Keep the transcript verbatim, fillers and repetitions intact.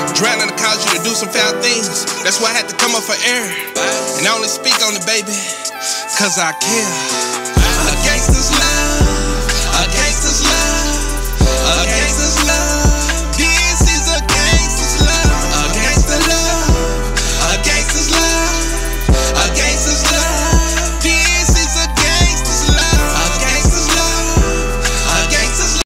Drowning to cause you to do some foul things. That's why I had to come up for air. And I only speak on it, baby, cause I care. A gangster's